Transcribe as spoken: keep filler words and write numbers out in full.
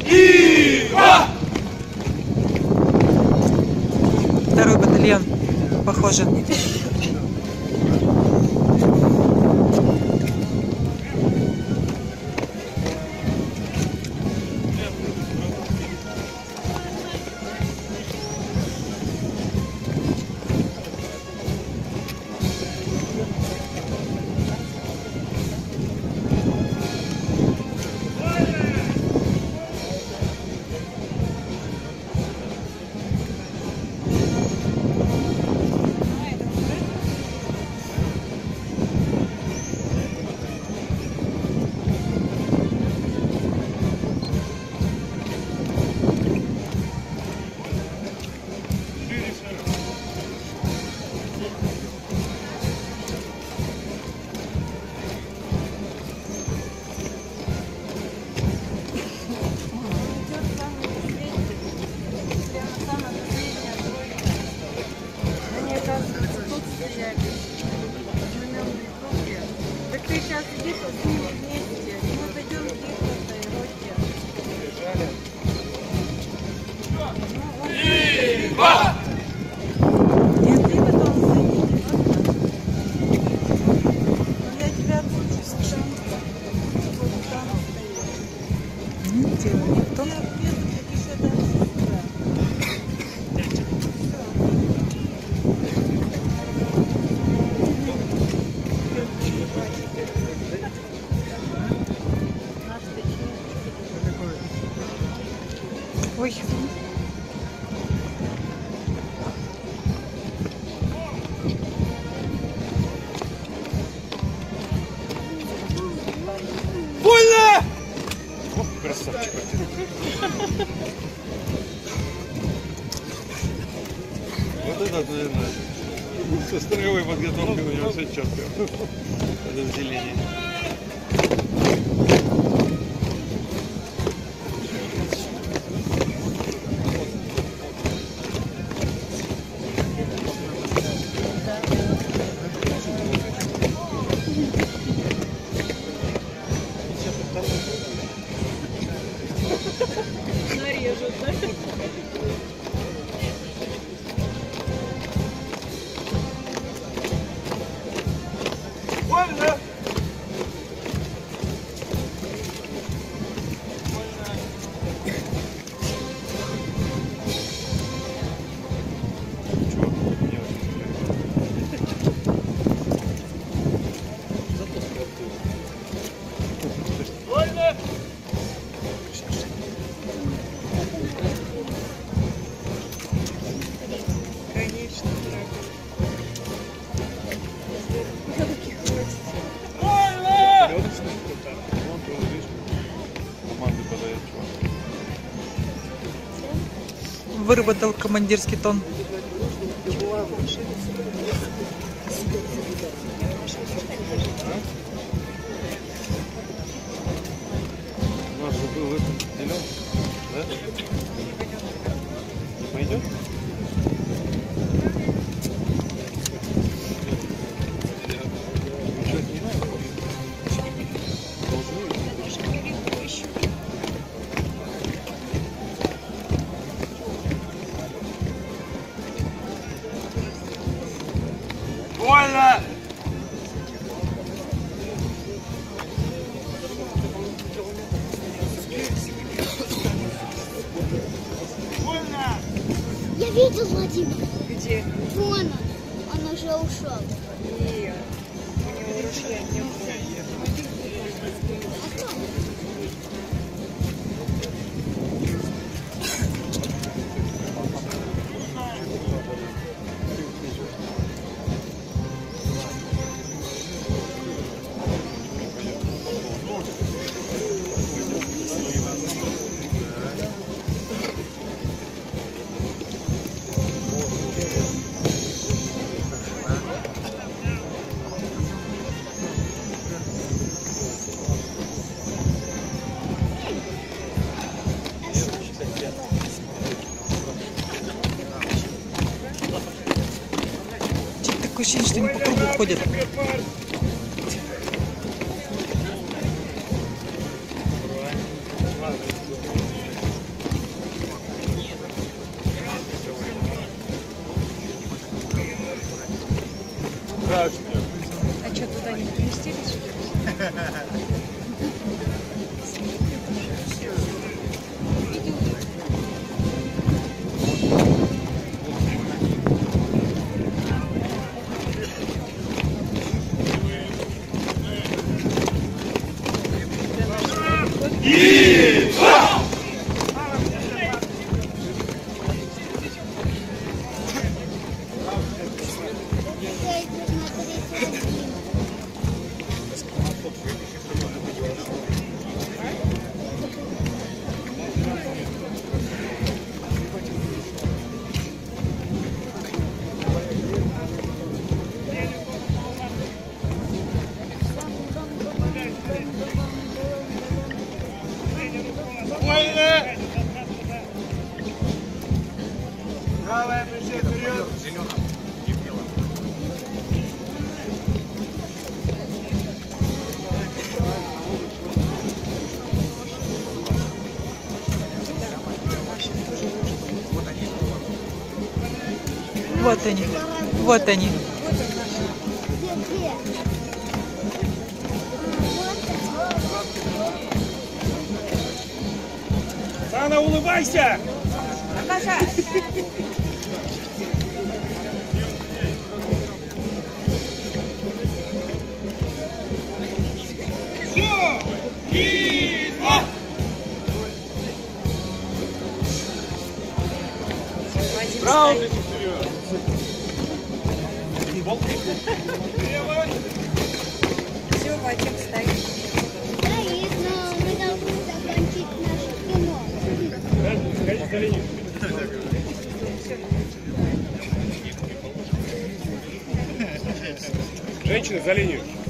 Второй батальон, похоже. Так ты сейчас иди с ними вместе, и мы пойдем в Нет, ты потом зайдешь. Я тебя отпущу, вот там стоишь. Ну, дело. Кто? Я приеду, ты еще дальше сюда. Ой. Вольно! О, красавчик. Вот это, наверное, со строевой подготовкой у него все четко. Это взделение. Нарежут, да? Вольно! Вольно! Конечно, дорогой. Руки хочется. Вольно! Команды подает чувак. Выработал командирский тон. У нас же был этот зеленый, да? Не пойдет? Вольно! Вольно! Я видел Владимира. Где? Вон он. Он уже ушел. Нет. У него ружья не было. Такое ощущение, что они по кругу ходят. Правая плечо вперед. Вот они. Вот они. Где? Сана, улыбайся! Браво! Все, Вадим, стоит. Стоит, но мы должны закончить наше кино. Сходи за линию. Женщины, за линию.